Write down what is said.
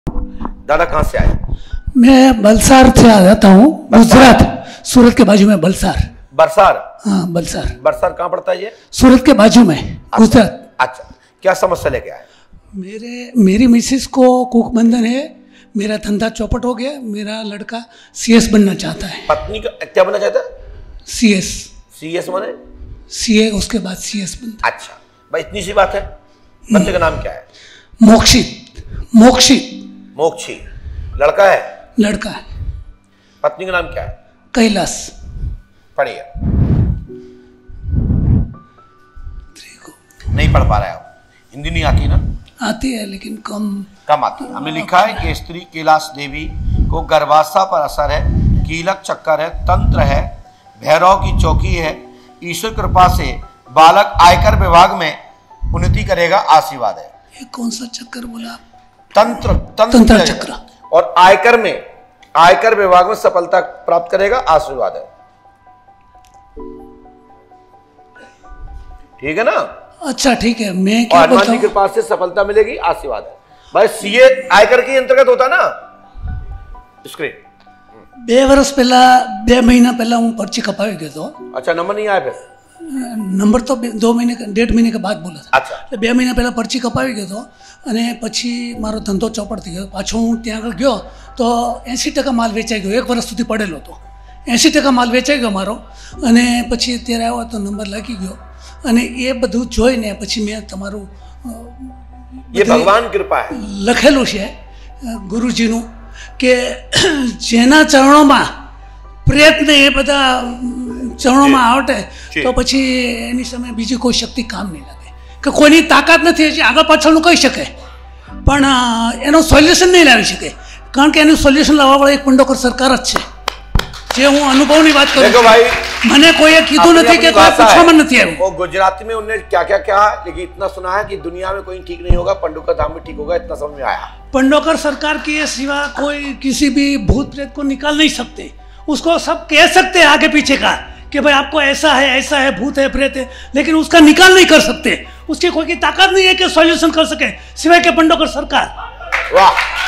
दादा कहाँ से आए? मैं बलसार से आ जाता हूँ, गुजरात, सूरत के बाजू में बलसार। बरसार? हाँ, बलसार। बरसार कहाँ पड़ता है ये? सूरत के बाजू में, गुजरात। अच्छा, क्या समस्या लेके आए? मेरी मिसेस को कुक बंधन है, मेरा धंधा चौपट हो गया, मेरा लड़का सीएस बनना चाहता है। पत्नी का क्या बनना चाहता है? सीएस। सीएस माने? सीए, उसके बाद सीएस बनता। अच्छा भाई, इतनी सी बात है। बच्चे का नाम क्या है? मोक्षित। मोक्षित। मोक्षी। लड़का है? लड़का है। पत्नी का नाम क्या है? कैलाश। पढ़िए। नहीं पढ़ पा रहे आप? हिंदी नहीं आती ना? आती है लेकिन कम आती है। हमें लिखा है कि स्त्री कैलाश देवी को गर्भावस्था पर असर है, कीलक चक्कर है, तंत्र है, भैरव की चौकी है, ईश्वर कृपा से बालक आयकर विभाग में उन्नति करेगा, आशीर्वाद है। ये कौन सा चक्कर बोला? तंत्र चक्र। और आयकर विभाग में सफलता प्राप्त करेगा, आशीर्वाद है। ठीक है ना? अच्छा ठीक है। मैं क्या हनुमान जी के पास से सफलता मिलेगी, आशीर्वाद है भाई। सीए आयकर के अंतर्गत होता ना। स्क्रीन 2 વર્ષ પહેલા 2 મહિના પહેલા હું पर्ची कपावी गयो तो। अच्छा, नंबर नहीं आया फिर? नंबर तो 2 महीने 1.5 महीने के बाद बोला था। अच्छा, 2 મહિના પહેલા पर्ची कपावी गयो तो અને પછી મારો ધંધો ચોપડ થઈ ગયો। પાછો હું ત્યાં આગળ ગયો તો 80% માલ વેચાઈ ગયો। 1 વર્ષ સુધી પડેલો હતો, 80% માલ વેચાઈ ગયો મારો। અને પછી અત્યારે આવ્યો તો નંબર લાગી ગયો અને એ બધું જોઈને પછી મેં તમારું ये भगवान कृपा है લખેલું છે ગુરુજીનું કે જેના ચરણોમાં પ્રયત્ન એ બધા ચરણોમાં આવટે તો પછી એની સામે બીજી કોઈ શક્તિ કામ નહીં લાગે કે કોઈની તાકાત નથી હજી આગળ પાછળનું કહી શકે પણ એનો સોલ્યુશન નહીં લાવી શકે કારણ કે એનું સોલ્યુશન લાવવાવાળા એક પંડોકર સરકાર જ છે। જે હું અનુભવની વાત કરું છું ભાઈ, મને કોઈએ કીધું નથી કે કોઈ પૂછવામાં નથી આવ્યું। वो गुजराती में उन्होंने क्या क्या कहा, लेकिन इतना सुना है कि दुनिया में कोई ठीक नहीं होगा, पंडोकर धाम में ठीक होगा, इतना समझ में आया। पंडोकर सरकार के सिवा कोई किसी भी भूत प्रेत को निकाल नहीं सकते। उसको सब कह सकते हैं आगे पीछे का कि भाई आपको ऐसा है, भूत है, प्रेत है, लेकिन उसका निकाल नहीं कर सकते। उसकी कोई की ताकत नहीं है कि सॉल्यूशन कर सके सिवाय के पंडोकर सरकार। वाह।